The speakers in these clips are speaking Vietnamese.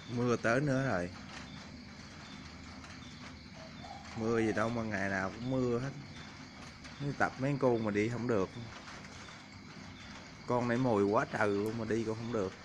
Mưa tới nữa rồi. Mưa gì đâu mà ngày nào cũng mưa hết. Tập mấy con mà đi không được. Con này mồi quá trời luôn mà đi cũng không được.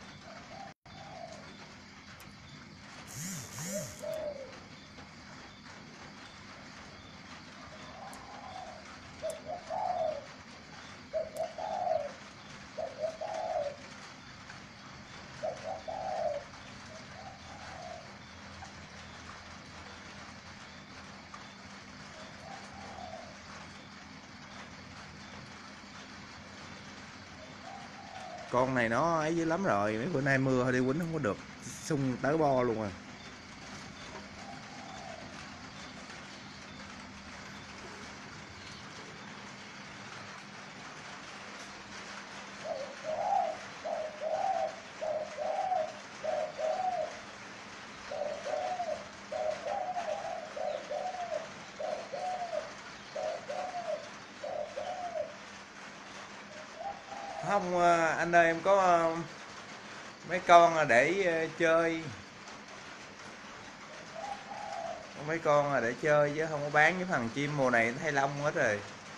Con này nó ấy dữ lắm rồi, mấy bữa nay mưa đi quýnh không có được, xung tới bo luôn à. Không anh ơi, em có mấy con để chơi, mấy con để chơi chứ không có bán với thằng chim mùa này nó thay lông hết rồi.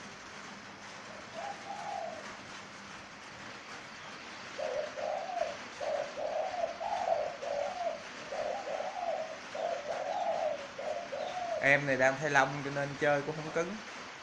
Em này đang thay lông cho nên chơi cũng không cứng.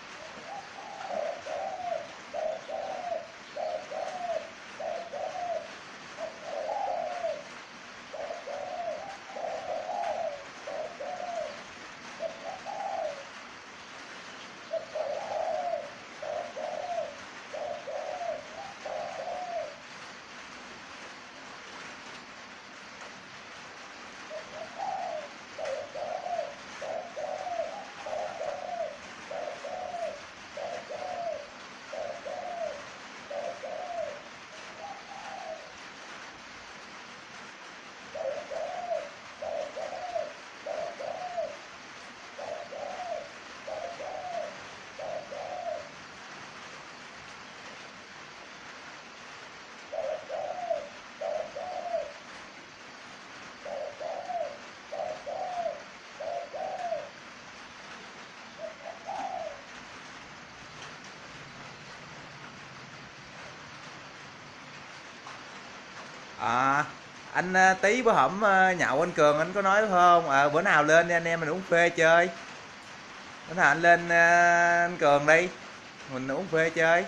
À, anh Tí bữa hổm nhậu anh Cường anh có nói phải không? Bữa nào lên đi anh em mình uống phê chơi. Bữa nào anh lên anh Cường đi, mình uống phê chơi.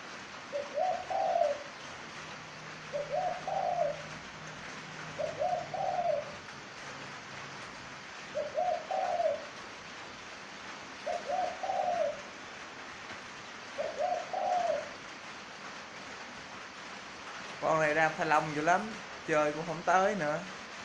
Con này đang thay lông dữ lắm, chơi cũng không tới nữa.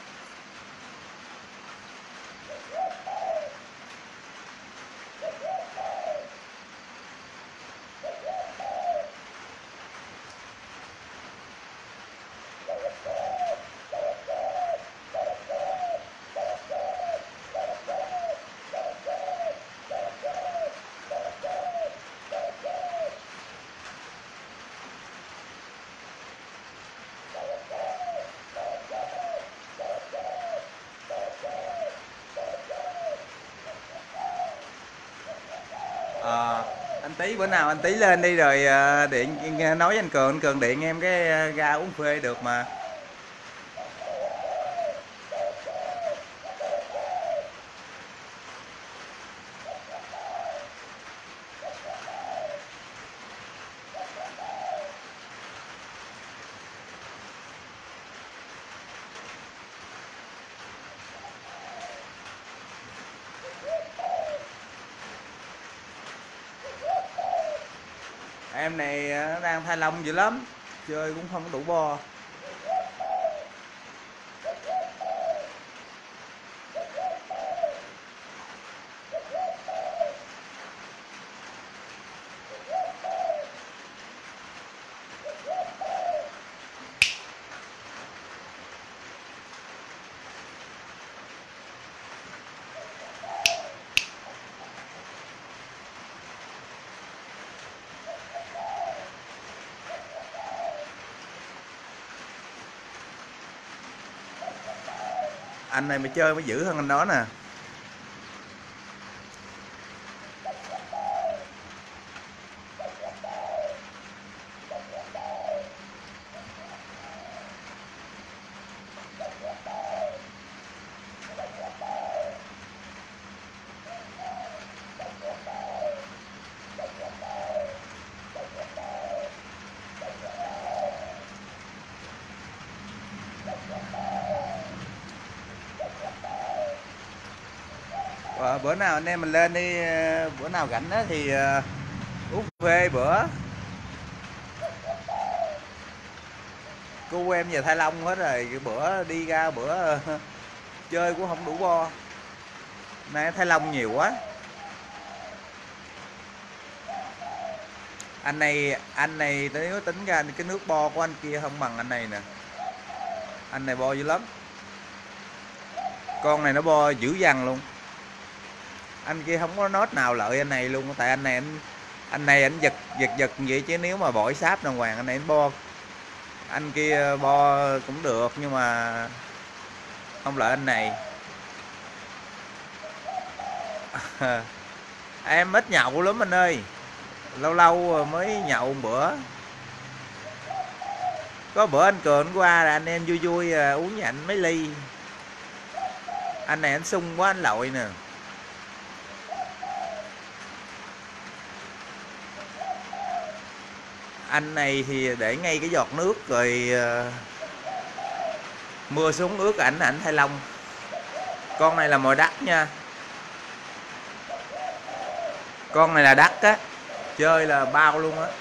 Ờ, anh Tí bữa nào anh Tí lên đi rồi điện nói với anh Cường điện em cái ra uống phê được mà. Em này nó đang thay lông dữ lắm, chơi cũng không đủ bo. Anh này mà chơi mới dữ hơn anh đó nè. Bữa nào anh em mình lên đi, bữa nào rảnh á thì uống phê bữa. Cô em giờ Thái Long hết rồi, cái bữa đi ra bữa chơi cũng không đủ bo. Nay Thái Long nhiều quá. Anh này nếu tính ra cái nước bo của anh kia không bằng anh này nè. Anh này bo dữ lắm. Con này nó bo dữ dằn luôn. Anh kia không có nốt nào lợi anh này luôn, tại anh này anh giật vậy, chứ nếu mà bổi sáp đàng hoàng anh này anh bo. Anh kia bo cũng được nhưng mà không lợi anh này. Em ít nhậu lắm anh ơi, lâu lâu mới nhậu một bữa. Có bữa anh Cường qua là anh em vui vui uống với anh mấy ly. Anh này anh sung quá anh lội nè. Anh này thì để ngay cái giọt nước rồi mưa xuống ướt ảnh Thanh Long. Con này là mồi đắt nha. Con này là đắt á, chơi là bao luôn á.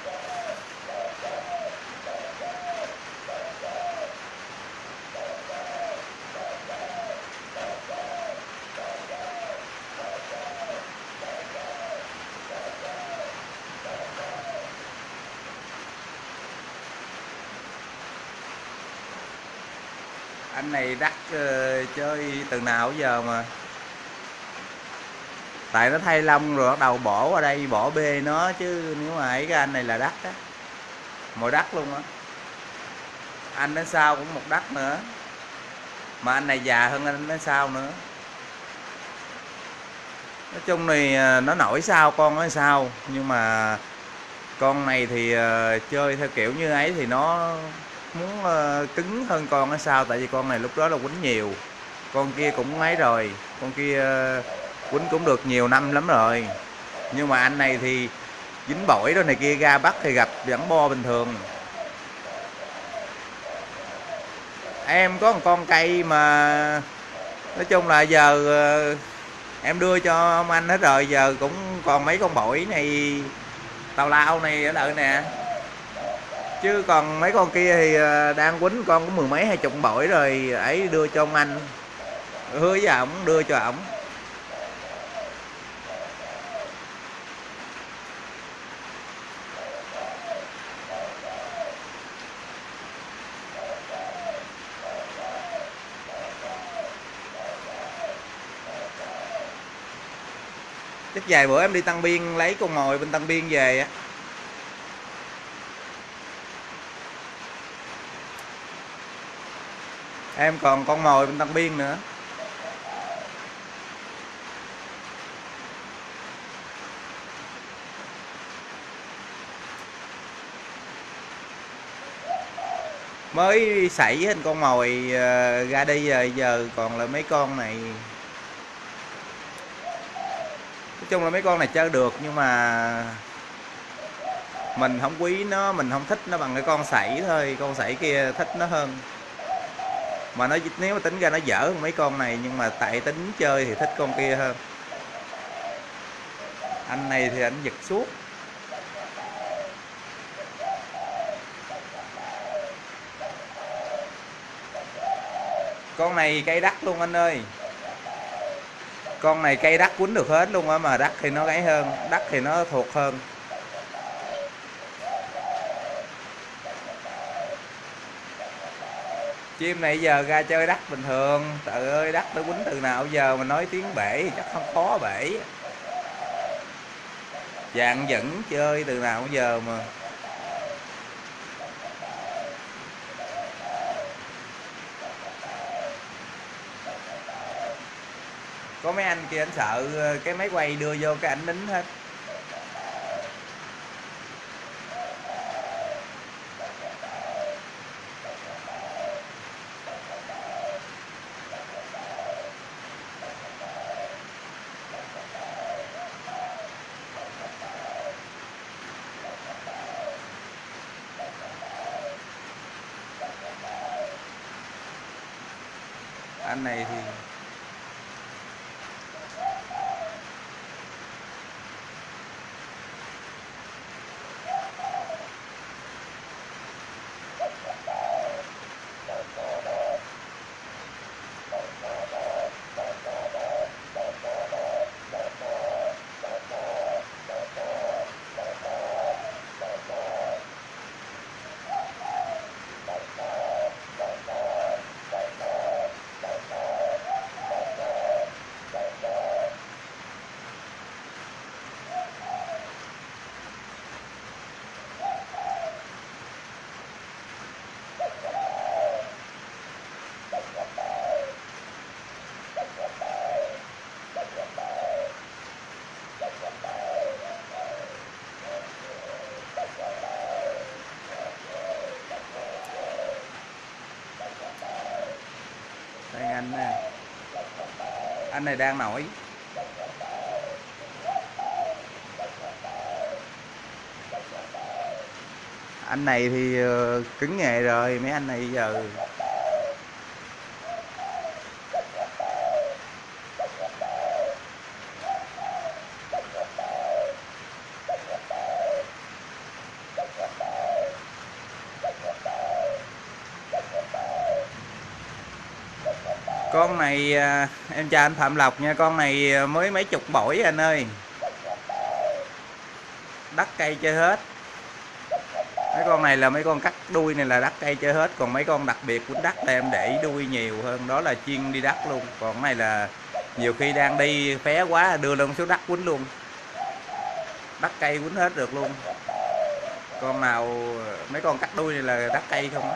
Anh này đắt chơi từ nào giờ mà. Tại nó thay lông rồi bắt đầu bỏ qua đây, bỏ bê nó, chứ nếu mà ấy cái anh này là đắt á. Mồi đắt luôn á. Anh đến sau cũng một đắt nữa. Mà anh này già hơn anh đến sau nữa. Nói chung thì nó nổi sao con nói sao, nhưng mà con này thì chơi theo kiểu như ấy thì nó muốn cứng hơn con ở sao, tại vì con này lúc đó là quýnh nhiều. Con kia cũng mấy rồi, con kia quýnh cũng được nhiều năm lắm rồi. Nhưng mà anh này thì dính bổi đó này kia ra bắt thì gặp vẫn bo bình thường. Em có một con cây mà nói chung là giờ em đưa cho ông anh hết rồi, giờ cũng còn mấy con bổi này tào lao này ở đợi nè. Chứ còn mấy con kia thì đang quýnh con cũng mười mấy 20 bổi rồi, ấy đưa cho ông anh, hứa với ổng đưa cho ổng. Chắc vài bữa em đi Tân Biên lấy con mồi bên Tân Biên về á. Em còn con mồi bên Tân Biên nữa. Mới sảy hết con mồi ra đi rồi, giờ còn là mấy con này. Nói chung là mấy con này chơi được, nhưng mà mình không quý nó, mình không thích nó bằng cái con sảy thôi. Con sảy kia thích nó hơn. Mà nó nếu mà tính ra nó dở hơn mấy con này, nhưng mà tại tính chơi thì thích con kia hơn. Anh này thì anh giật suốt. Con này cây đắt luôn anh ơi. Con này cây đắt quýnh được hết luôn á, mà đắt thì nó ấy hơn, đắt thì nó thuộc hơn. Chim này giờ ra chơi đắt bình thường. Trời ơi, đắt nó quýnh từ nào giờ mà nói tiếng bể thì chắc không khó bể. Dạng dẫn chơi từ nào giờ mà. Có mấy anh kia anh sợ cái máy quay đưa vô cái ảnh nín hết. Anh này thì đây anh nè, anh này đang nổi. Anh này thì cứng nghề rồi, mấy anh này giờ con này em chào anh Phạm Lộc nha, con này mới mấy chục bổi anh ơi, đắt cây chơi hết. Mấy con này là mấy con cắt đuôi này là đắt cây chơi hết, còn mấy con đặc biệt của đắt là em để đuôi nhiều hơn, đó là chuyên đi đắt luôn. Còn cái này là nhiều khi đang đi phé quá đưa lên số đắt quýnh luôn, đắt cây quýnh hết được luôn. Con nào mấy con cắt đuôi này là đắt cây không á.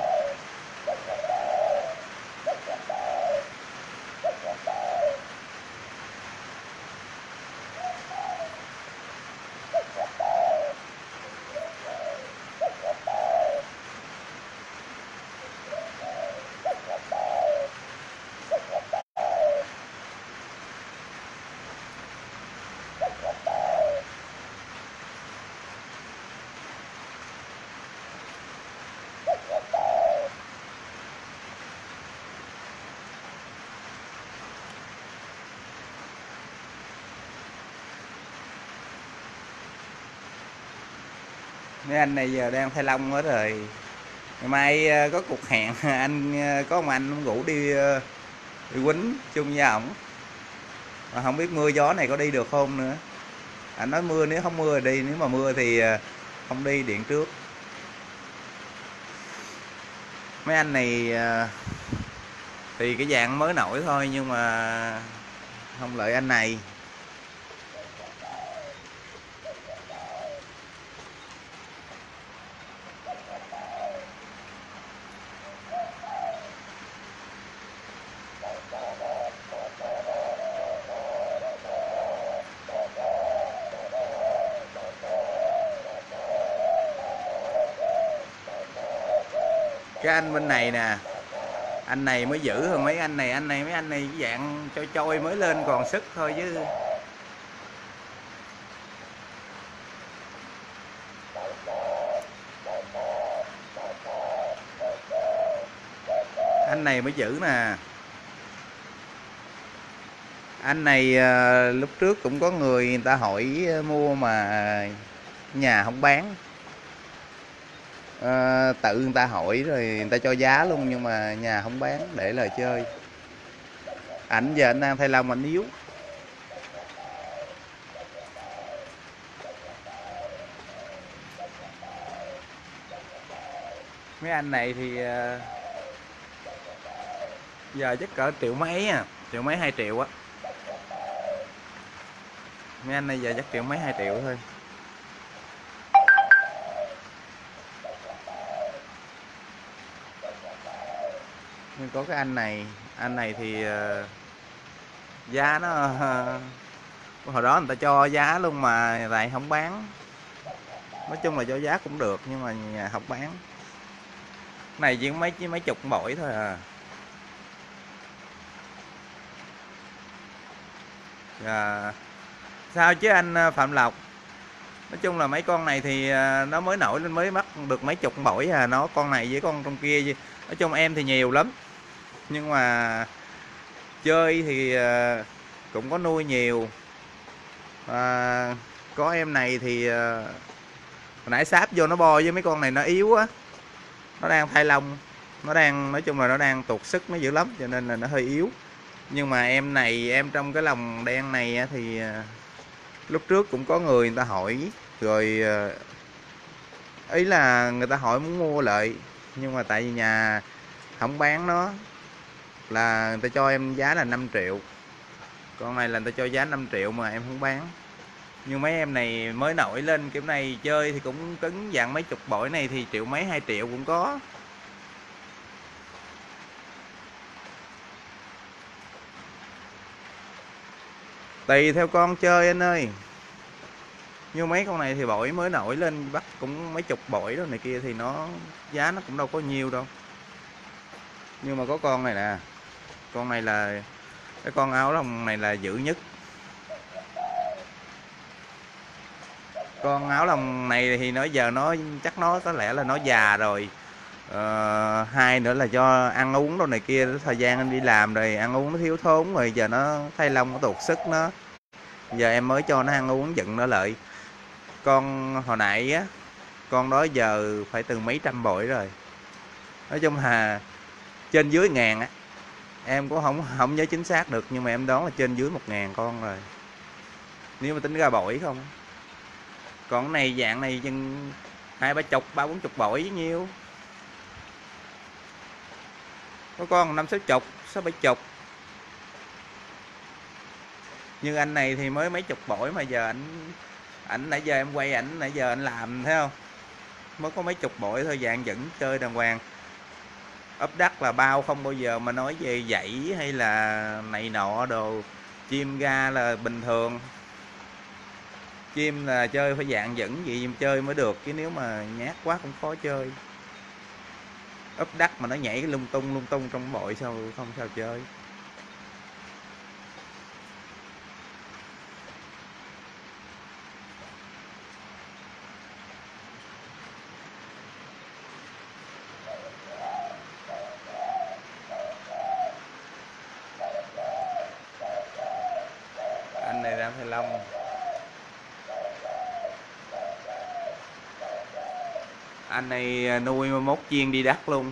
Mấy anh này giờ đang thay lông hết rồi. Ngày mai có cuộc hẹn anh có một anh rủ đi đi quýnh chung với ổng. Mà không biết mưa gió này có đi được không nữa. Anh nói mưa, nếu không mưa thì đi, nếu mà mưa thì không đi, điện trước. Mấy anh này thì cái dạng mới nổi thôi, nhưng mà không lợi anh này. Cái anh bên này nè, anh này mới giữ hơn mấy anh này, mấy anh này cái dạng trôi mới lên còn sức thôi chứ. Anh này mới giữ nè. Anh này lúc trước cũng có người ta hỏi mua mà nhà không bán. Tự người ta hỏi rồi người ta cho giá luôn, nhưng mà nhà không bán để lời chơi. Ảnh giờ anh đang thay lông, ảnh yếu. Mấy anh này thì giờ chắc cỡ triệu mấy à, triệu mấy 2 triệu á. Mấy anh này giờ chắc triệu mấy 2 triệu thôi. Nhưng có cái anh này thì Giá nó hồi đó người ta cho giá luôn mà lại không bán. Nói chung là cho giá cũng được nhưng mà nhà không bán. Này chỉ mấy chục bội thôi à. À, sao chứ anh Phạm Lộc? Nói chung là mấy con này thì nó mới nổi lên mới bắt được mấy chục bội à, nó con này với con trong kia. Nói chung em thì nhiều lắm. Nhưng mà chơi thì cũng có nuôi nhiều. Có em này thì hồi nãy sáp vô nó bo với mấy con này nó yếu á. Nó đang thay lông. Nó đang nói chung là nó đang tụt sức nó dữ lắm cho nên là nó hơi yếu. Nhưng mà em này em trong cái lồng đen này thì lúc trước cũng có người ta hỏi rồi, ý là người ta hỏi muốn mua lại nhưng mà tại vì nhà không bán nó, là người ta cho em giá là 5 triệu. Con này là người ta cho giá 5 triệu mà em không bán. Nhưng mấy em này mới nổi lên kiểu này chơi thì cũng cứng, dạng mấy chục bội này thì triệu mấy 2 triệu cũng có. Tùy theo con chơi anh ơi. Như mấy con này thì bội mới nổi lên bắt cũng mấy chục bội đó này kia thì nó giá nó cũng đâu có nhiều đâu. Nhưng mà có con này nè, con này là cái con áo lông này là dữ nhất. Con áo lông này thì nó giờ nó chắc nó có lẽ là nó già rồi. Hai nữa là do ăn uống đâu này kia, thời gian anh đi làm rồi ăn uống nó thiếu thốn rồi giờ nó thay lông nó tụt sức nó. Giờ em mới cho nó ăn uống dựng nó lại. Con hồi nãy á, con đó giờ phải từ mấy trăm bội rồi. Nói chung là trên dưới ngàn á. Em cũng không nhớ chính xác được nhưng mà em đoán là trên dưới 1.000 con rồi. Nếu mà tính ra bội không. Còn này dạng này chừng 2-3 chục 3-4 chục bội với nhiêu. Có con 5-6 chục 6-7 chục. Như anh này thì mới mấy chục bội mà giờ ảnh nãy giờ em quay ảnh nãy giờ anh làm thấy không, mới có mấy chục bội thôi, dạng vẫn chơi đàng hoàng. Ấp đất là bao, không bao giờ mà nói về dãy hay là này nọ đồ. Chim ra là bình thường. Chim là chơi phải dạng dẫn vậy chơi mới được chứ nếu mà nhát quá cũng khó chơi. Ấp đất mà nó nhảy lung tung trong bội sao không sao chơi. Anh này đang thay lông. Anh này nuôi mốt chiên đi đắt luôn.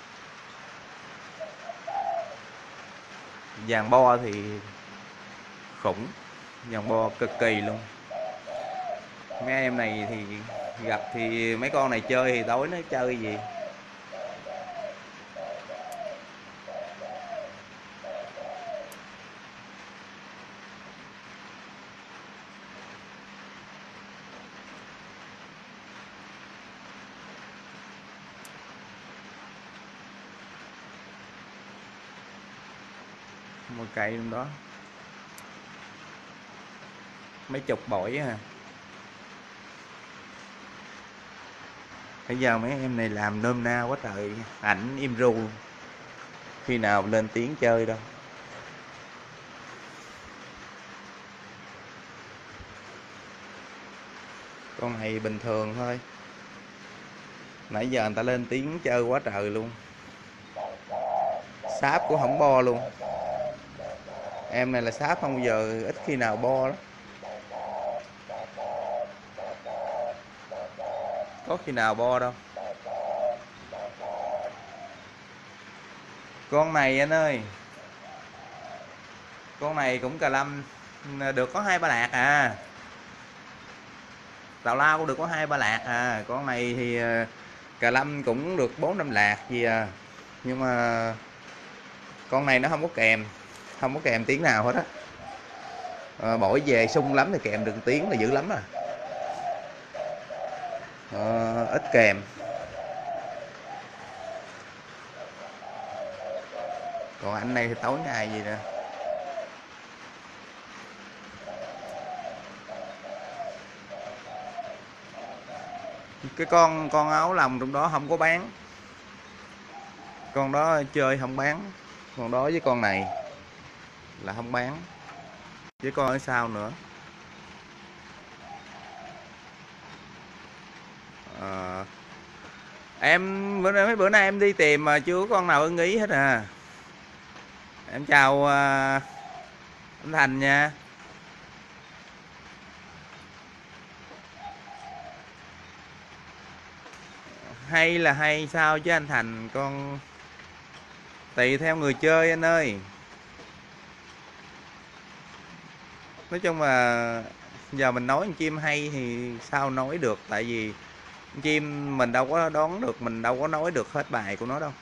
Vàng bo thì khủng, vàng bo cực kỳ luôn. Mấy em này thì gặp thì mấy con này chơi thì tối nó chơi gì. Một cây luôn đó, mấy chục bội à. Bây giờ mấy em này làm nôm na quá trời, ảnh im ru, khi nào lên tiếng chơi đâu. Con này bình thường thôi, nãy giờ người ta lên tiếng chơi quá trời luôn. Sáp cũng không bo luôn. Em này là sáp không bao giờ, ít khi nào bo lắm. Có khi nào bo đâu. Con này anh ơi, con này cũng cà lâm, được có 2-3 lạc à. Tào lao cũng được có 2-3 lạc à. Con này thì cà lâm cũng được 4-5 lạc gì à. Nhưng mà con này nó không có kèm tiếng nào hết á. Bổi về sung lắm thì kèm được tiếng là dữ lắm à. Ít kèm. Còn anh này thì tối ngày gì nè. Cái con áo lòng trong đó không có bán, con đó chơi không bán, con đó với con này là không bán, với con ở sau nữa. À, mấy bữa nay em đi tìm mà chưa có con nào ưng ý hết à. Em chào anh Thành nha. Hay là hay sao chứ anh Thành, con tùy theo người chơi anh ơi. Nói chung là giờ mình nói con chim hay thì sao nói được, tại vì con chim mình đâu có đoán được, mình đâu có nói được hết bài của nó đâu.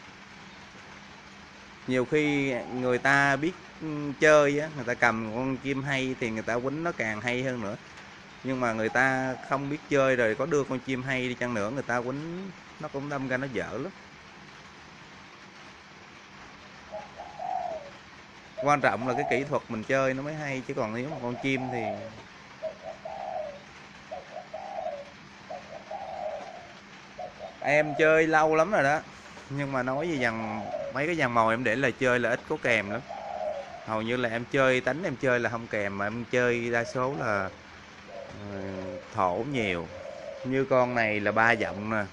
Nhiều khi người ta biết chơi á, người ta cầm con chim hay thì người ta quýnh nó càng hay hơn nữa. Nhưng mà người ta không biết chơi rồi có đưa con chim hay đi chăng nữa, người ta quýnh nó cũng đâm ra nó dở lắm. Quan trọng là cái kỹ thuật mình chơi nó mới hay, chứ còn nếu mà con chim thì em chơi lâu lắm rồi đó, nhưng mà nói về mấy cái dàn mồi em để là chơi là ít có kèm lắm. Hầu như là em chơi tánh em chơi là không kèm, mà em chơi đa số là thổ nhiều. Như con này là 3 giọng nè,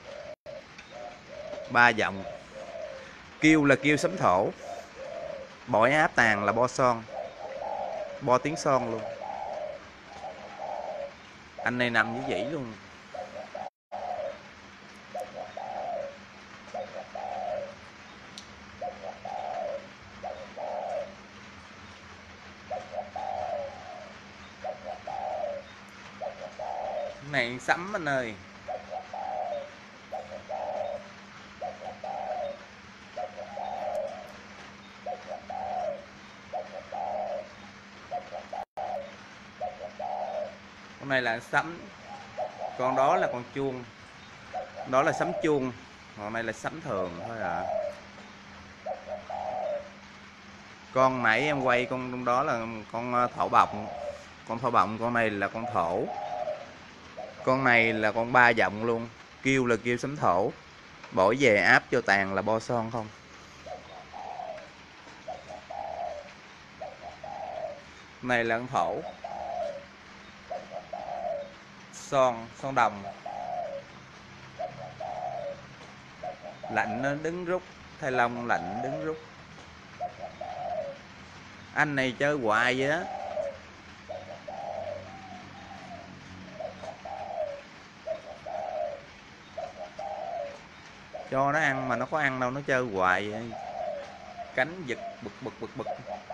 3 giọng. Kêu là kêu sấm thổ, bỏi áp tàn là bo son, bo tiếng son luôn. Anh này nằm với dĩ luôn. Cái này sấm anh ơi. Con này là sấm, con đó là con chuông, đó là sấm chuông, còn này là sấm thường thôi à. Con nãy em quay con đó là con thổ bọng, con thổ bọng, con này là con thổ, con này là con 3 giọng luôn. Kêu là kêu sấm thổ, bổi về áp cho tàn là bo son không. Này là con thổ, son đồng, lạnh nó đứng rút, thay lông lạnh đứng rút. Anh này chơi hoài vậy á. Cho nó ăn mà nó có ăn đâu, nó chơi hoài vậy. Cánh giật bực bực bực bực.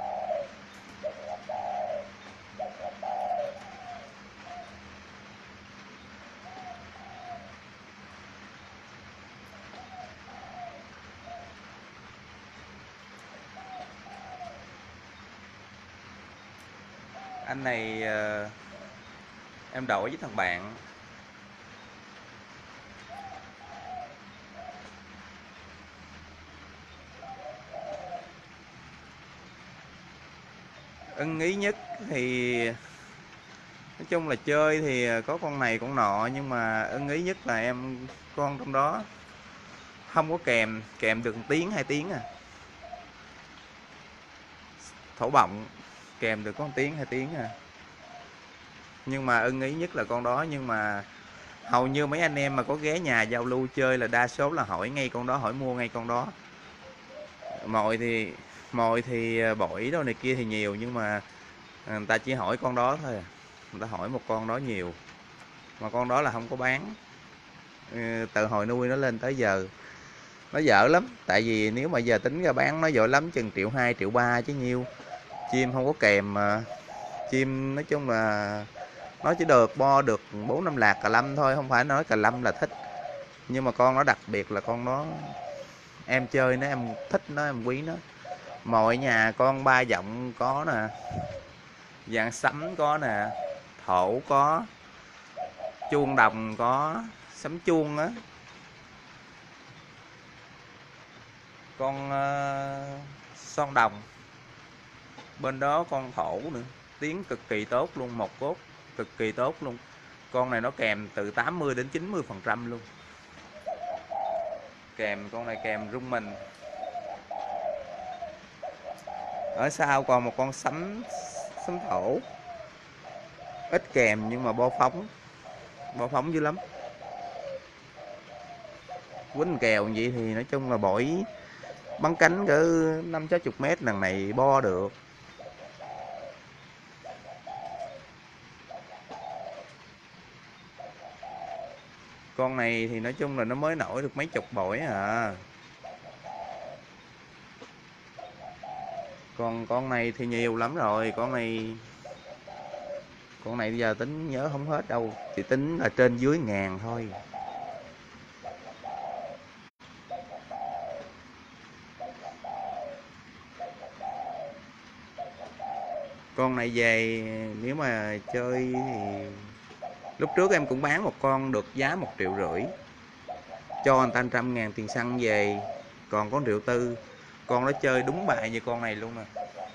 Anh này em đổi với thằng bạn. Ưng ý nhất thì nói chung là chơi thì có con này con nọ, nhưng mà ưng ý nhất là em con trong đó không có kèm, kèm được 1 tiếng 2 tiếng à. Thổ bọng kèm được có 1 tiếng 2 tiếng à. Nhưng mà ưng ý nhất là con đó, nhưng mà hầu như mấy anh em mà có ghé nhà giao lưu chơi là đa số là hỏi ngay con đó, hỏi mua ngay con đó. Mồi thì bổi đâu này kia thì nhiều, nhưng mà người ta chỉ hỏi con đó thôi à. Người ta hỏi một con đó nhiều, mà con đó là không có bán. Từ hồi nuôi nó lên tới giờ nó dở lắm, tại vì nếu mà giờ tính ra bán nó giỏi lắm chừng 1.2 1.3 chứ nhiêu. Chim không có kèm mà. Chim nói chung là nó chỉ được bo được 4-5 lạc cà lâm thôi, không phải nói cà lâm là thích. Nhưng mà con nó đặc biệt là con nó em chơi nó, em thích nó, em quý nó. Mọi nhà con 3 giọng có nè, dạng sấm có nè, thổ có, chuông đồng có, sấm chuông á, con son đồng, bên đó con thổ nữa, tiếng cực kỳ tốt luôn, một cốt cực kỳ tốt luôn. Con này nó kèm từ 80 đến 90% luôn. Con này kèm rung mình. Ở sau còn một con sấm sấm thổ, ít kèm nhưng mà bo phóng dữ lắm. Quýnh kèo vậy thì nói chung là bổi bắn cánh cỡ 50-60 mét lần này bo được. Con này thì nói chung là nó mới nổi được mấy chục bổi à. Còn con này thì nhiều lắm rồi. Con này bây giờ tính nhớ không hết đâu, chỉ tính là trên dưới ngàn thôi. Con này về nếu mà chơi thì lúc trước em cũng bán một con được giá 1,5 triệu, cho người ta 100.000 tiền xăng về, còn có 1,4 triệu. Con nó chơi đúng bài như con này luôn nè.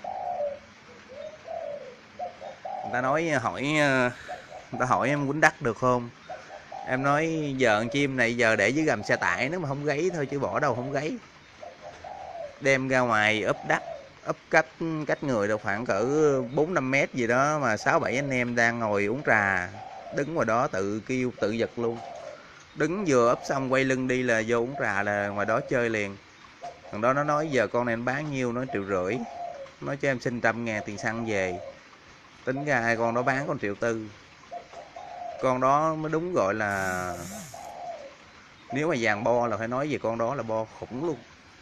Người ta hỏi em quýnh đắt được không, em nói giờ con chim này giờ để dưới gầm xe tải, nếu mà không gáy thôi chứ bỏ đâu không gáy. Đem ra ngoài úp đắt, úp cách người đâu khoảng cỡ 4-5 mét gì đó, mà 6-7 anh em đang ngồi uống trà, đứng ngoài đó tự kêu tự giật luôn. Đứng vừa úp xong quay lưng đi là vô uống trà là ngoài đó chơi liền. Thằng đó nó nói giờ con này anh bán nhiêu, nói 1,5 triệu, nói cho em xin 100.000 tiền xăng về. Tính ra hai con đó bán con 1,4 triệu. Con đó mới đúng gọi là, nếu mà dàn bo là phải nói về con đó là bo khủng luôn.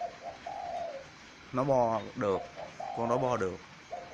Nó bo được, con đó bo được.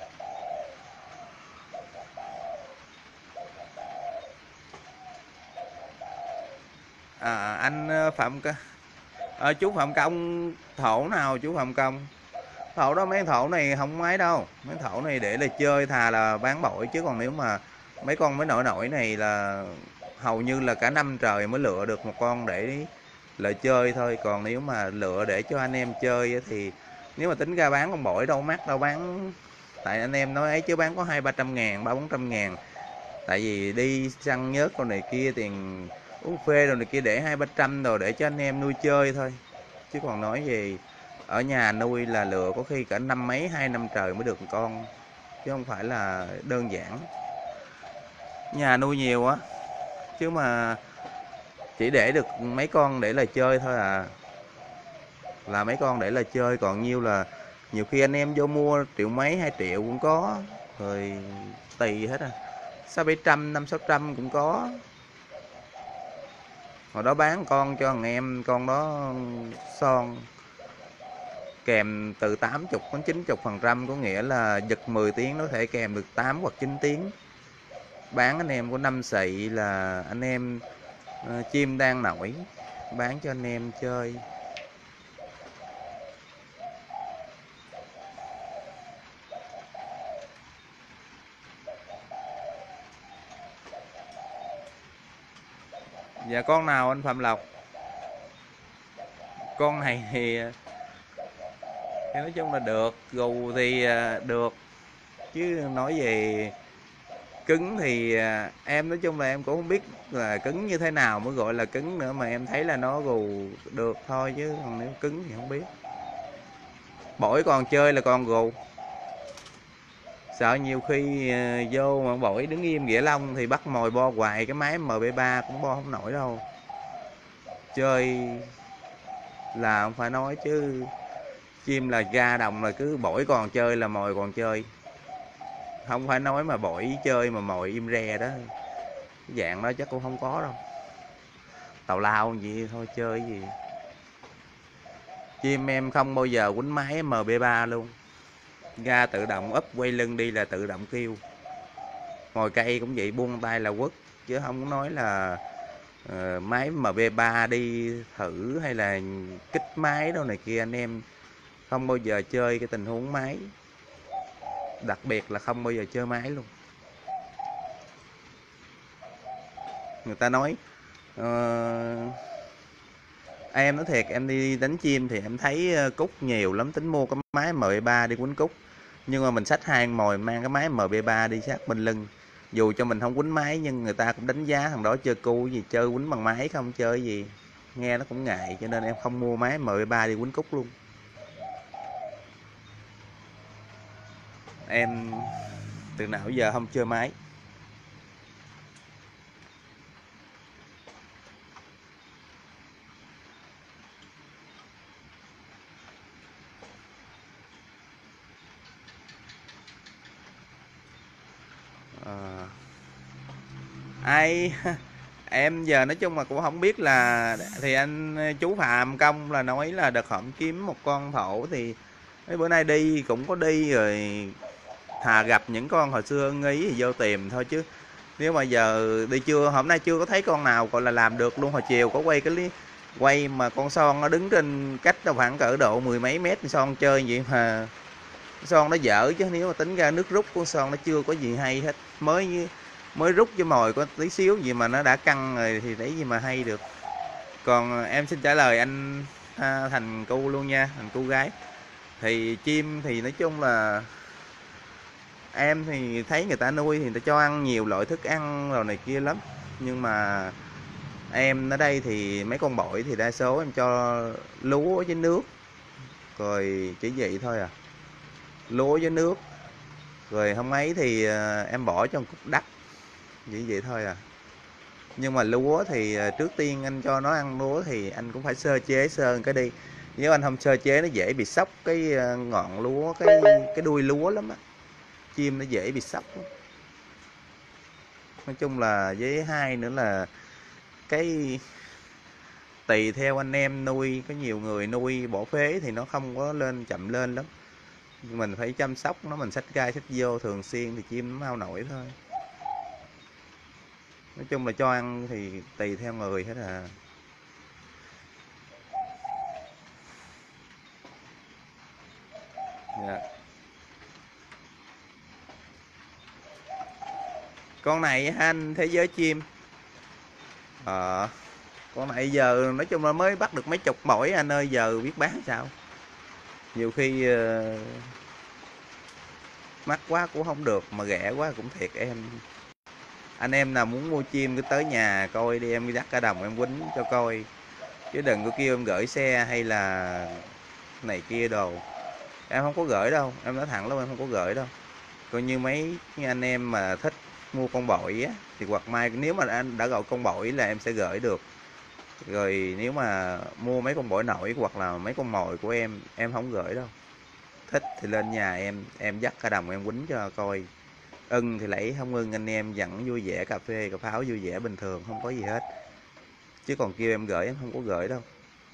Anh Phạm chú Phạm Công thổ nào chú Phạm Công? Thổ đó, mấy thổ này không mấy đâu, mấy thổ này để là chơi, thà là bán bội, chứ còn nếu mà mấy con mới nổi này là hầu như là cả năm trời mới lựa được một con để là chơi thôi. Còn nếu mà lựa để cho anh em chơi thì nếu mà tính ra bán con bội đâu mắc đâu, bán tại anh em nói ấy chứ bán có 200-300 ngàn, 300-400 ngàn. Tại vì đi săn nhớt con này kia, tiền uống phê rồi này kia, để 200-300 rồi để cho anh em nuôi chơi thôi. Chứ còn nói gì ở nhà nuôi là lựa có khi cả năm mấy 2 năm trời mới được một con, chứ không phải là đơn giản. Nhà nuôi nhiều á, chứ mà chỉ để được mấy con để là chơi thôi à, là mấy con để là chơi. Còn nhiêu là nhiều khi anh em vô mua triệu mấy 2 triệu cũng có, rồi tùy hết à, 600-700, 500-600 cũng có. Hồi đó bán con cho thằng em, con đó son kèm từ 80 đến 90%, có nghĩa là giật 10 tiếng nó thể kèm được 8 hoặc 9 tiếng. Bán anh em có 5 xị là anh em chim đang nổi, bán cho anh em chơi. Dạ con nào anh Phạm Lộc? Con này thì nói chung là được, gù thì được, chứ nói về cứng thì em nói chung là em cũng không biết là cứng như thế nào mới gọi là cứng nữa, mà em thấy là nó gù được thôi, chứ còn nếu cứng thì không biết. Bổi còn chơi là còn gù, sợ nhiều khi vô mà bổi đứng im ghĩa lông thì bắt mồi bo hoài, cái máy MB3 cũng bo không nổi đâu. Chơi là không phải nói, chứ chim là ra đồng là cứ bổi còn chơi là mồi còn chơi, không phải nói mà bổi chơi mà mồi im re đó, dạng đó chắc cũng không có đâu. Tào lao gì thôi chơi gì. Chim em không bao giờ quýnh máy MB3 luôn, ra tự động úp quay lưng đi là tự động kêu. Ngồi cây cũng vậy, buông tay là quất, chứ không có nói là máy MB3 đi thử hay là kích máy đâu này kia. Anh em không bao giờ chơi cái tình huống máy, đặc biệt là không bao giờ chơi máy luôn. Người ta nói em nói thiệt, em đi đánh chim thì em thấy cúc nhiều lắm, tính mua cái máy MB3 đi quýnh cúc, nhưng mà mình xách 2 con mồi mang cái máy MB3 đi sát bên lưng Dù cho mình không quýnh máy nhưng người ta cũng đánh giá thằng đó chơi cu gì, chơi quýnh bằng máy không chơi gì, nghe nó cũng ngại, cho nên em không mua máy MP3 đi quýnh cúc luôn. Em từ nào giờ không chơi máy. À, ai em giờ nói chung là cũng không biết là, thì anh chú Phạm Công là nói là đợt hổm kiếm một con thổ, thì mấy bữa nay đi cũng có đi rồi, thà gặp những con hồi xưa ưng ý thì vô tìm thôi, chứ nếu mà giờ đi chưa, hôm nay chưa có thấy con nào gọi là làm được luôn. Hồi chiều có quay cái quay mà con son nó đứng trên cách khoảng cỡ độ mười mấy mét, son chơi vậy mà son nó dở, chứ nếu mà tính ra nước rút của son nó chưa có gì hay hết, mới mới rút với mồi có tí xíu gì mà nó đã căng rồi thì lấy gì mà hay được. Còn em xin trả lời anh Thành cu luôn nha, thành cu gái. Thì chim thì nói chung là em thì thấy người ta nuôi thì người ta cho ăn nhiều loại thức ăn rồi này kia lắm, nhưng mà em ở đây thì mấy con bội thì đa số em cho lúa với nước, rồi chỉ vậy thôi à, lúa với nước, rồi không ấy thì em bỏ cho một cục đất, chỉ vậy thôi à. Nhưng mà lúa thì trước tiên anh cho nó ăn lúa thì anh cũng phải sơ chế sơ cái đi, nếu anh không sơ chế nó dễ bị sốc cái ngọn lúa, cái đuôi lúa lắm á, chim nó dễ bị sốc. Nói chung là với hai nữa là cái tùy theo anh em nuôi, có nhiều người nuôi bỏ phế thì nó không có lên, chậm lên lắm, mình phải chăm sóc nó, mình xách gai xách vô thường xuyên thì chim nó mau nổi thôi. Nói chung là cho ăn thì tùy theo người hết à. Dạ. Con này anh thế giới chim, con này giờ nói chung là mới bắt được mấy chục mỗi anh ơi, giờ biết bán sao, nhiều khi mắc quá cũng không được, mà rẻ quá cũng thiệt em. Anh em nào muốn mua chim cứ tới nhà coi đi, em dắt cả đồng em quýnh cho coi, chứ đừng có kêu em gửi xe hay là này kia đồ, em không có gửi đâu, em nói thẳng luôn em không có gửi đâu. Coi như mấy anh em mà thích mua con bội á thì hoặc mai nếu mà anh đã gọi con bội là em sẽ gửi được, rồi nếu mà mua mấy con bội nổi hoặc là mấy con mồi của em không gửi đâu. Thích thì lên nhà em dắt cả đồng em quýnh cho coi, ưng thì lấy, không ưng anh em vẫn vui vẻ cà phê cà pháo vui vẻ bình thường, không có gì hết, chứ còn kêu em gửi em không có gửi đâu.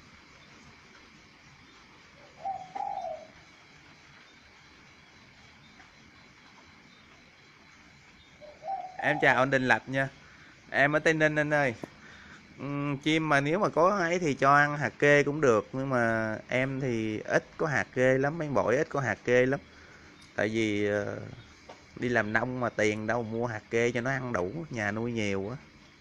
Em chào anh Đinh Lập nha, em ở Tây Ninh anh ơi. Chim mà nếu mà có ấy thì cho ăn hạt kê cũng được, nhưng mà em thì ít có hạt kê lắm, mấy bội ít có hạt kê lắm, tại vì đi làm nông mà tiền đâu mua hạt kê cho nó ăn đủ, nhà nuôi nhiều á,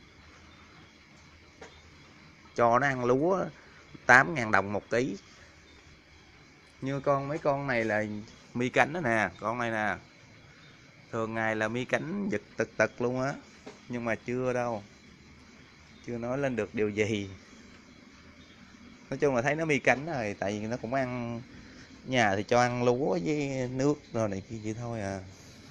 cho nó ăn lúa 8.000 đồng một ký. Như mấy con này là mi cánh đó nè, con này nè, thường ngày là mi cánh giật tật tật luôn á, nhưng mà chưa đâu, chưa nói lên được điều gì. Nói chung là thấy nó mi cánh rồi, tại vì nó cũng ăn, nhà thì cho ăn lúa với nước rồi này kia vậy thôi à.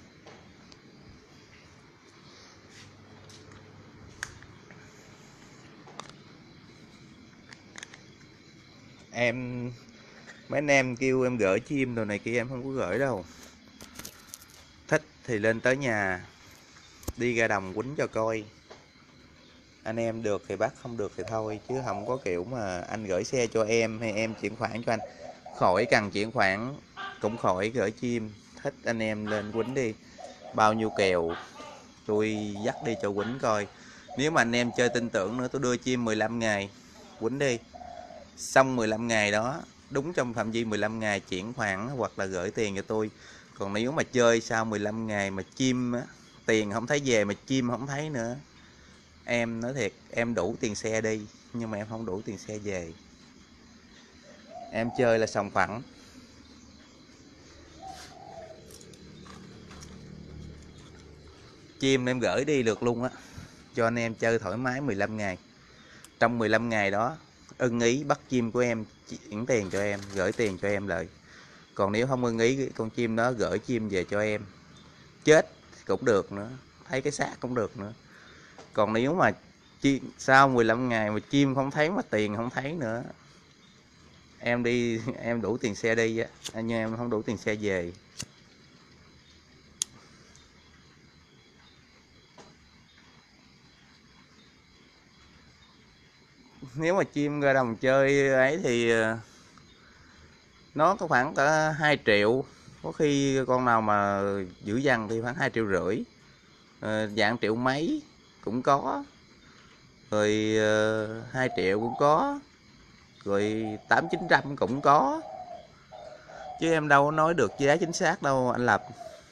Em mấy anh em kêu em gửi chim đồ này kia em không có gửi đâu, thích thì lên tới nhà đi ra đồng quýnh cho coi, anh em được thì bắt, không được thì thôi, chứ không có kiểu mà anh gửi xe cho em hay em chuyển khoản cho anh, khỏi cần chuyển khoản cũng khỏi gửi chim. Thích anh em lên quýnh đi, bao nhiêu kèo tôi dắt đi cho quýnh coi, nếu mà anh em chơi tin tưởng nữa tôi đưa chim 15 ngày quýnh đi, xong 15 ngày đó đúng trong phạm vi 15 ngày chuyển khoản hoặc là gửi tiền cho tôi. Còn nếu mà chơi sau 15 ngày mà chim á, tiền không thấy về mà chim không thấy nữa, em nói thiệt em đủ tiền xe đi nhưng mà em không đủ tiền xe về, em chơi là sòng phẳng. Chim em gửi đi được luôn á, cho anh em chơi thoải mái 15 ngày. Trong 15 ngày đó ưng ý bắt chim của em chuyển tiền cho em, gửi tiền cho em lại. Còn nếu không ưng ý con chim đó, gửi chim về cho em, chết cũng được nữa, thấy cái xác cũng được nữa. Còn nếu mà sau 15 ngày mà chim không thấy mà tiền không thấy nữa, em đi em đủ tiền xe đi á, nhưng em không đủ tiền xe về. Nếu mà chim ra đồng chơi ấy thì nó có khoảng cả 2 triệu, có khi con nào mà dữ dằn thì khoảng 2,5 triệu, dạng triệu mấy cũng có, rồi 2 triệu cũng có, rồi 800-900 cũng có, chứ em đâu có nói được giá chính xác đâu anh Lập.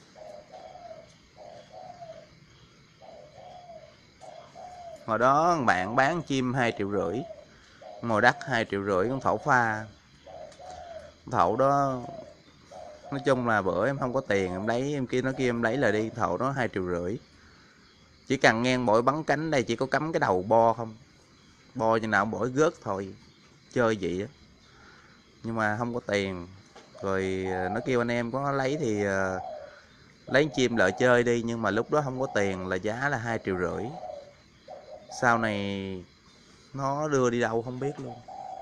Hồi đó bạn bán chim 2,5 triệu, mồi đất 2,5 triệu, con thổ pha. Con thổ đó nói chung là bữa em không có tiền em lấy, em kia nó kia em lấy là đi, thổ đó 2,5 triệu. Chỉ cần ngang bổi bắn cánh đây chỉ có cắm cái đầu bo không, bo cho nào bổi gớt thôi, chơi vậy á. Nhưng mà không có tiền, rồi nó kêu anh em có lấy thì lấy chim lợi chơi đi, nhưng mà lúc đó không có tiền, là giá là 2,5 triệu. Sau này nó đưa đi đâu không biết luôn.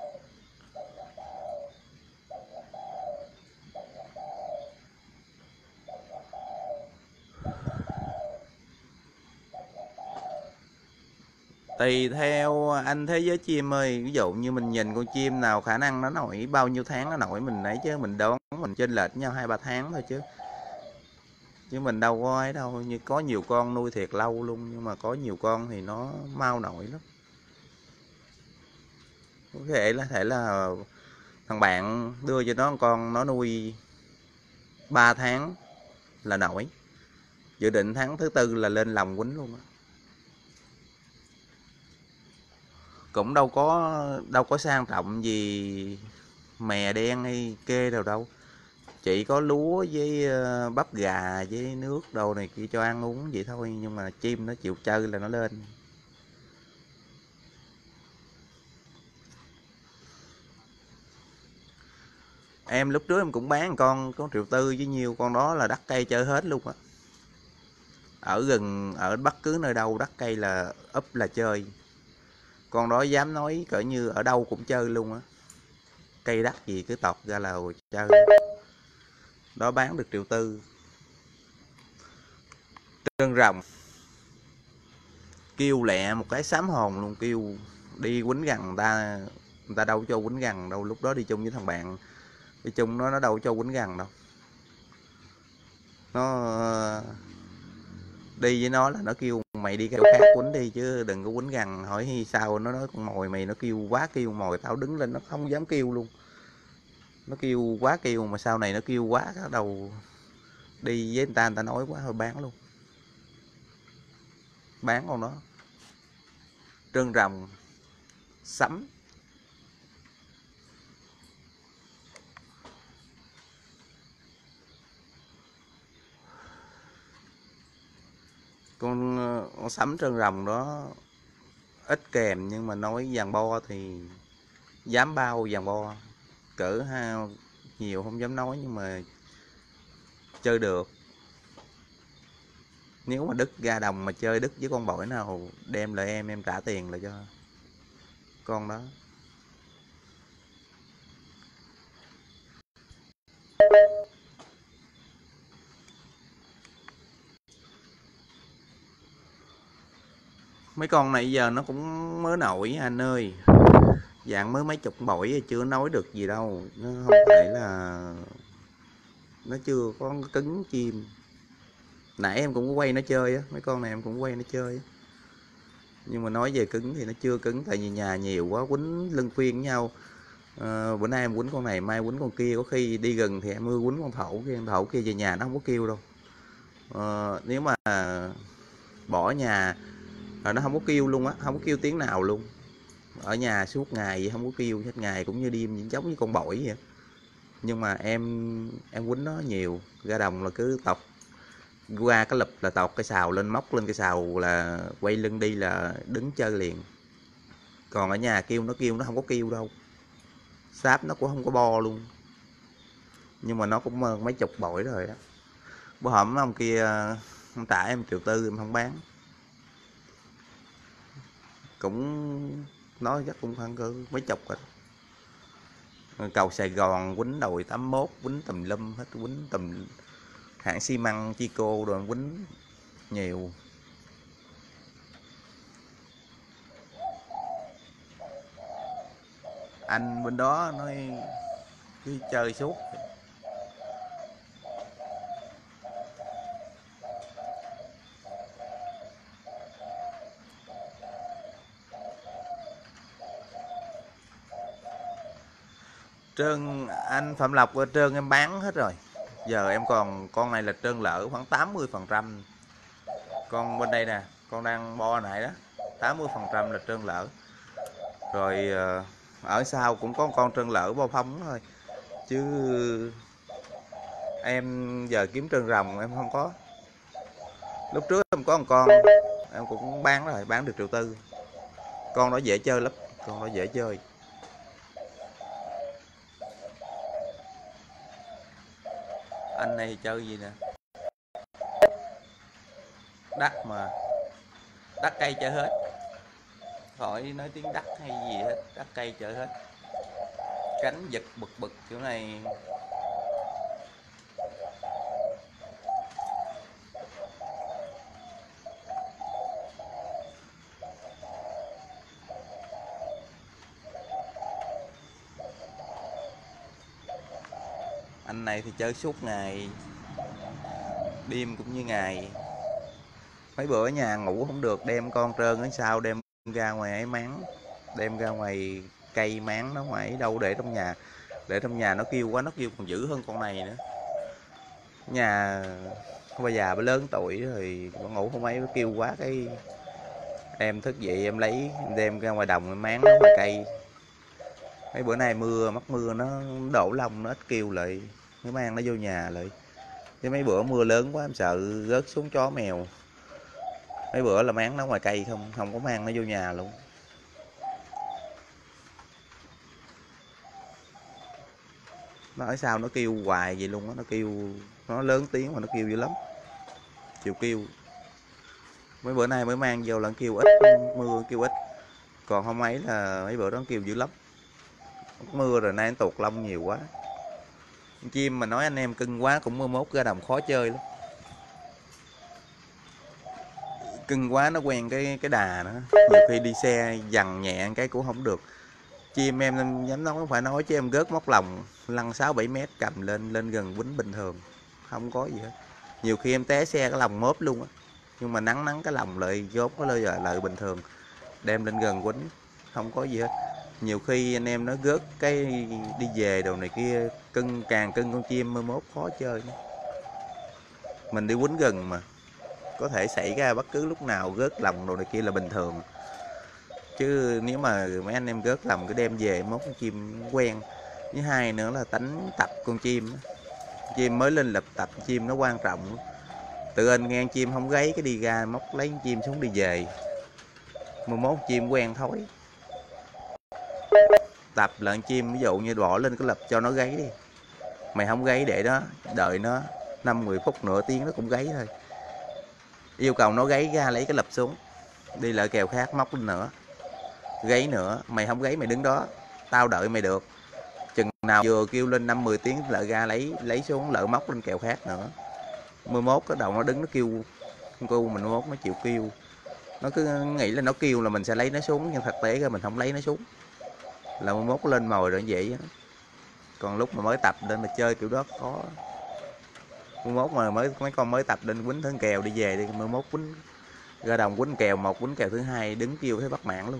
Tùy theo anh thế giới chim ơi, ví dụ như mình nhìn con chim nào khả năng nó nổi bao nhiêu tháng nó nổi mình ấy, chứ mình đoán mình chênh lệch nhau 2-3 tháng thôi, chứ mình đâu có ấy đâu. Như có nhiều con nuôi thiệt lâu luôn, nhưng mà có nhiều con thì nó mau nổi lắm. Có thể là thằng bạn đưa cho nó con nó nuôi 3 tháng là nổi, dự định tháng thứ tư là lên lòng quýnh luôn á. Cũng đâu có sang trọng gì mè đen hay kê đâu đâu, chỉ có lúa với bắp gà với nước đồ này kia cho ăn uống vậy thôi. Nhưng mà chim nó chịu chơi là nó lên. Em lúc trước em cũng bán con có 1,4 triệu với nhiêu, con đó là đắt cây chơi hết luôn á. Ở gần ở bất cứ nơi đâu đắt cây là úp là chơi. Con đó dám nói cỡ như ở đâu cũng chơi luôn á, cây đắt gì cứ tọt ra là chơi. Đó bán được 1,4 triệu. Trân rồng kêu lẹ một cái xám hồn luôn, kêu đi quýnh gần người ta đâu cho quýnh gần đâu. Lúc đó đi chung với thằng bạn đi chung nó đâu cho quýnh gần đâu. Nó đi với nó là nó kêu mày đi cái chỗ khác quýnh đi chứ đừng có quýnh gần. Hỏi sao, nó nói con mồi mày nó kêu quá kêu mồi tao đứng lên nó không dám kêu luôn, nó kêu quá kêu. Mà sau này nó kêu quá cái đầu đi với người ta nói quá thôi bán luôn, bán con đó. Trân rồng sấm con sấm trân rồng đó ít kèm, nhưng mà nói vàng bo thì dám bao vàng bo cỡ ha, nhiều không dám nói nhưng mà chơi được. Nếu mà đứt ra đồng mà chơi đứt với con bổi nào đem lại em trả tiền lại cho con đó. Mấy con này giờ nó cũng mới nổi anh ơi, dạng mới mấy chục bổi chưa nói được gì đâu. Nó không phải là nó chưa có cứng chim. Nãy em cũng có quay nó chơi á, mấy con này em cũng quay nó chơi á. Nhưng mà nói về cứng thì nó chưa cứng, tại vì nhà nhiều quá quýnh lân phiên với nhau. Bữa nay em quýnh con này mai quýnh con kia, có khi đi gần thì em quýnh con thổ kia về nhà nó không có kêu đâu. Nếu mà bỏ nhà là nó không có kêu luôn á, không có kêu tiếng nào luôn. Ở nhà suốt ngày vậy không có kêu hết ngày, cũng như đêm giống như con bổi vậy. Nhưng mà em quýnh nó nhiều, ra đồng là cứ tọc qua cái lập là tọt cái sào lên, móc lên cái sào là quay lưng đi là đứng chơi liền. Còn ở nhà kêu nó không có kêu đâu, sáp nó cũng không có bo luôn, nhưng mà nó cũng mấy chục bội rồi đó. Bữa hổm ông kia ông tả em 1.400.000 em không bán, cũng nói chắc cũng khoảng cỡ mấy chục rồi. Cầu Sài Gòn quýnh đồi 81, quýnh tùm lum hết, quýnh tùm hãng xi măng Chico rồi quýnh nhiều. Anh bên đó nói cứ chơi suốt. Trơn anh Phạm Lộc trơn em bán hết rồi, giờ em còn con này là trơn lỡ khoảng 80%. Con bên đây nè, con đang bo này đó, 80% là trơn lỡ rồi. Ở sau cũng có con trơn lỡ bo phong thôi, chứ em giờ kiếm trơn rồng em không có. Lúc trước em có một con em cũng bán rồi, bán được 1.400.000. Con đó dễ chơi lắm, con đó dễ chơi. Anh này chơi gì nè, đắt mà, đắt cây chơi hết, khỏi nói tiếng đắt hay gì hết, đắt cây chơi hết. Cánh giật bực bực kiểu này. Anh này thì chơi suốt ngày, đêm cũng như ngày. Mấy bữa ở nhà ngủ không được, đem con trơn ở sau đem ra ngoài ấy máng, đem ra ngoài cây máng nó ngoài đâu để trong nhà. Để trong nhà nó kêu quá, nó kêu còn dữ hơn con này nữa. Nhà bà già bà lớn tuổi rồi bà ngủ không ấy, nó kêu quá cái em thức dậy em lấy em đem ra ngoài đồng em máng nó ngoài cây. Mấy bữa nay mưa mắc mưa nó đổ lông nó ít kêu lại, mới mang nó vô nhà lại. Chứ mấy bữa mưa lớn quá em sợ rớt xuống chó mèo. Mấy bữa là máng nó ngoài cây không, không có mang nó vô nhà luôn. Nó ở sau nó kêu hoài vậy luôn á, nó kêu nó lớn tiếng mà nó kêu dữ lắm, chịu kêu. Mấy bữa nay mới mang vô là kêu ít, mưa kêu ít, còn không ấy là mấy bữa đó kêu dữ lắm. Mưa rồi nay nó tuột lông nhiều quá. Chim mà nói anh em cưng quá cũng mưa mốt ra đồng khó chơi lắm, cưng quá nó quen cái đà nữa, nhiều khi đi xe dằn nhẹ cái cũng không được. Chim em dám nói, không phải nói chứ em rớt móc lòng lăn 6-7 mét cầm lên lên gần quýnh bình thường, không có gì hết. Nhiều khi em té xe cái lòng mớp luôn á, nhưng mà nắng nắng cái lòng lại dốt có lợi bình thường, đem lên gần quýnh không có gì hết. Nhiều khi anh em nó rớt cái đi về đồ này kia, càng cưng con chim 11 khó chơi nữa. Mình đi quýnh gần mà có thể xảy ra bất cứ lúc nào rớt lòng đồ này kia là bình thường, chứ nếu mà mấy anh em rớt lòng cái đem về mốt con chim quen. Với hai nữa là tánh tập con chim, chim mới lên lập tập chim nó quan trọng. Tự anh nghe chim không gáy cái đi ra móc lấy con chim xuống đi về, mà mốt chim quen thói. Tập lợn chim ví dụ như bỏ lên cái lập cho nó gáy đi, mày không gáy để đó đợi nó 5-10 phút nửa tiếng nó cũng gáy thôi. Yêu cầu nó gáy ra lấy cái lập xuống đi lại kèo khác móc lên nữa, gáy nữa, mày không gáy mày đứng đó tao đợi mày được. Chừng nào vừa kêu lên 5-10 tiếng lại ra lấy xuống lỡ móc lên kèo khác nữa. 11 cái đầu nó đứng nó kêu con cu mình, 11 nó chịu kêu, nó cứ nghĩ là nó kêu là mình sẽ lấy nó xuống, nhưng thực tế ra mình không lấy nó xuống là 11 lên mồi rồi vậy đó. Còn lúc mà mới tập lên mà chơi kiểu đó có 11 mà mấy con mới tập lên quýnh thân kèo đi về đi, 11 quýnh ra đồng quýnh kèo một, quýnh kèo thứ hai đứng kêu thấy bắt mạng luôn.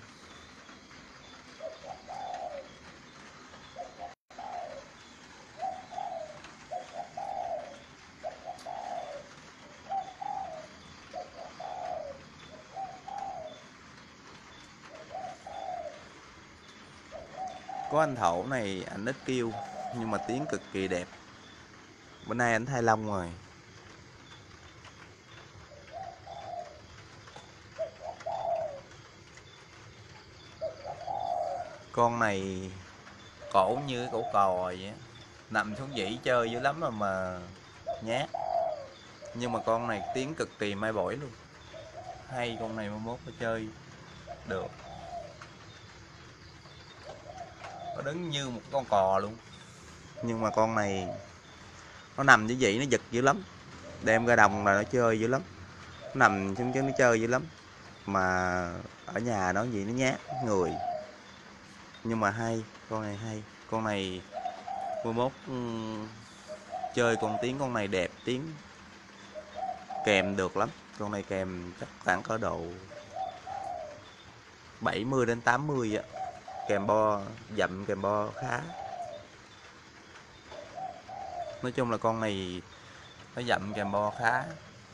Có anh Thổ này anh ít kêu nhưng mà tiếng cực kỳ đẹp. Bữa nay anh thay lông rồi. Con này cổ như cái cổ cò vậy á, nằm xuống dĩ chơi dữ lắm mà nhát. Nhưng mà con này tiếng cực kỳ mai bổi luôn, hay con này mai mốt nó chơi được, nó đứng như một con cò luôn. Nhưng mà con này nó nằm dưới dĩ nó giật dữ lắm, đem ra đồng là nó chơi dữ lắm, nó nằm xuống chứ nó chơi dữ lắm. Mà ở nhà nó gì nó nhát người, nhưng mà hay, con này hay. Con này 11 chơi con tiếng con này đẹp, tiếng kèm được lắm. Con này kèm chắc khoảng cỡ độ 70 đến 80 á, kèm bo dặm, kèm bo khá. Nói chung là con này nó dặm kèm bo khá.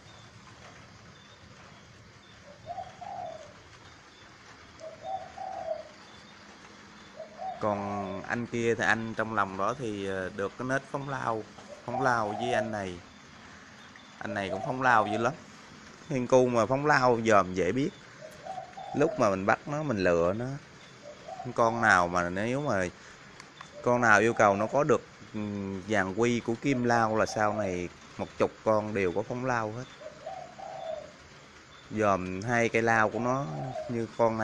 Còn anh kia thì anh trong lòng đó thì được cái nết phóng lao với anh này cũng phóng lao dữ lắm. Thiên cu mà phóng lao dòm dễ biết, lúc mà mình bắt nó mình lựa nó, con nào mà nếu mà con nào yêu cầu nó có được dàn quy của kim lao là sau này 10 con đều có phóng lao hết. Dòm hai cây lao của nó như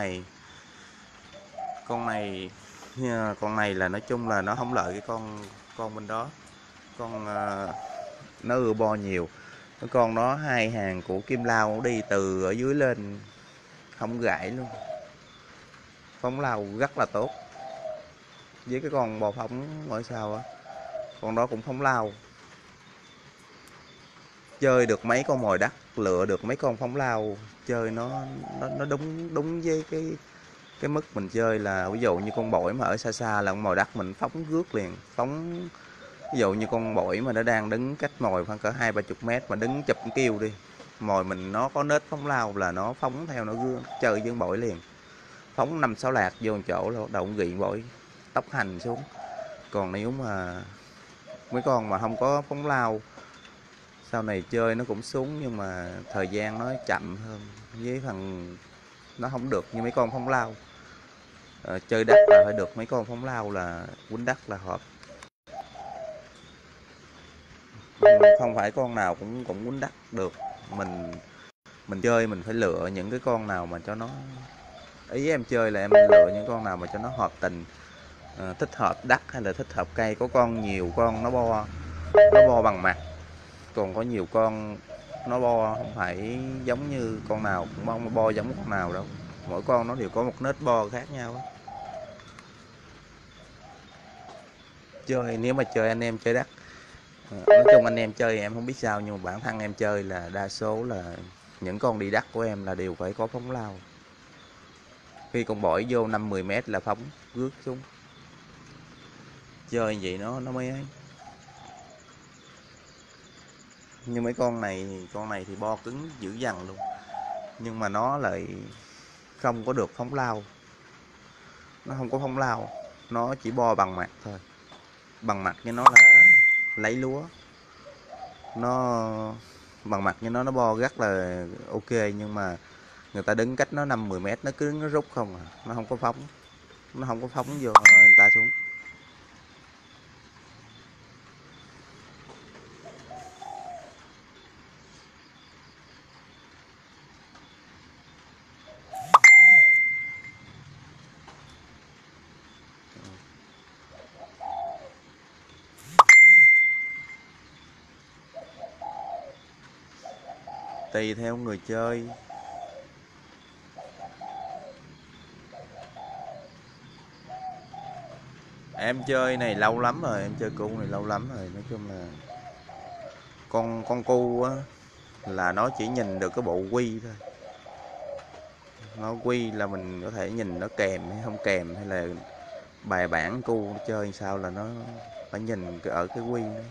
con này là nói chung là nó không lợi cái con bên đó. Con nó ưa bo nhiều. Cái con đó hai hàng của kim lao nó đi từ ở dưới lên không gãy luôn, phóng lao rất là tốt. Với cái con bò phóng ở sau á, con đó cũng phóng lao, chơi được mấy con mồi đất, lựa được mấy con phóng lao, chơi nó đúng với cái mức mình chơi. Là ví dụ như con bổi mà ở xa xa là con mồi đất mình phóng rước liền, phóng. Ví dụ như con bổi mà nó đang đứng cách mồi khoảng cỡ 20-30 mét mà đứng chụp kêu đi, mồi mình nó có nết phóng lao là nó phóng theo, nó gương chơi với con bổi liền, phóng 5-6 lạc vô một chỗ là đầu gị bổi tốc hành xuống. Còn nếu mà mấy con mà không có phóng lao sau này chơi nó cũng xuống, nhưng mà thời gian nó chậm hơn, với phần nó không được như mấy con phóng lao. Chơi đất là phải được mấy con phóng lao, là quýnh đất là hợp. Không phải con nào cũng quýnh đất được. Mình chơi mình phải lựa những cái con nào mà cho nó, ý em chơi là em lựa những con nào mà cho nó hợp tình, thích hợp đất hay là thích hợp cây. Có con nhiều con nó bo bằng mặt, còn có nhiều con nó bo không phải giống như con nào cũng mong bo giống con nào đâu, mỗi con nó đều có một nết bo khác nhau đó. Chơi nếu mà chơi anh em chơi đất, nói chung anh em chơi em không biết sao, nhưng mà bản thân em chơi là đa số là những con đi đất của em là đều phải có phóng lao. Khi con bổi vô 5-10 mét là phóng rước xuống, chơi vậy nó mới ấy. Nhưng mấy con này thì bo cứng dữ dằn luôn, nhưng mà nó lại không có được phóng lao. Nó không có phóng lao, nó chỉ bo bằng mặt thôi. Bằng mặt với nó là lấy lúa, nó bằng mặt với nó bo rất là ok. Nhưng mà người ta đứng cách nó 5-10 mét nó cứ nó rút không à, nó không có phóng vô người ta xuống. Tùy theo người chơi. Em chơi này lâu lắm rồi, em chơi cu này lâu lắm rồi. Nói chung là con cu á, là nó chỉ nhìn được cái bộ quy thôi. Nó quy là mình có thể nhìn nó kèm hay không kèm, hay là bài bản cu chơi sao là nó phải nhìn ở cái quy đó.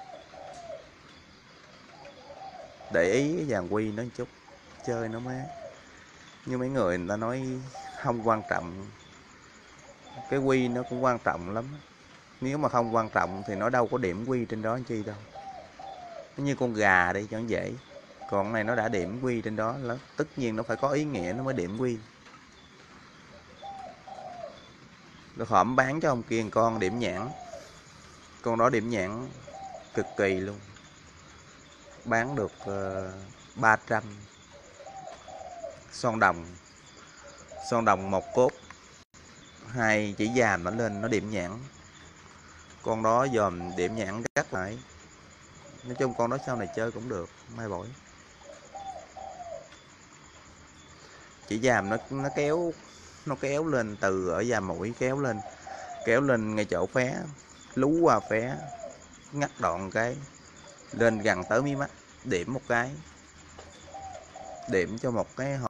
Để ý cái dàn quy nó một chút, chơi nó mới. Như mấy người ta nói không quan trọng, cái quy nó cũng quan trọng lắm. Nếu mà không quan trọng thì nó đâu có điểm quy trên đó chi đâu. Nó như con gà đi cho nó dễ, còn cái này nó đã điểm quy trên đó, tất nhiên nó phải có ý nghĩa nó mới điểm quy. Được hổm bán cho ông kia con điểm nhãn, con đó điểm nhãn cực kỳ luôn, bán được 300. Son đồng một cốt, hai chỉ dàm nó lên nó điểm nhãn, con đó dòm điểm nhãn gắt lại. Nói chung con đó sau này chơi cũng được, mai bổi. Chỉ dàm nó kéo lên từ ở dàm mũi, kéo lên ngay chỗ phé, lú qua phé, ngắt đoạn cái lên gần tới mí mắt, điểm một cái, điểm cho một cái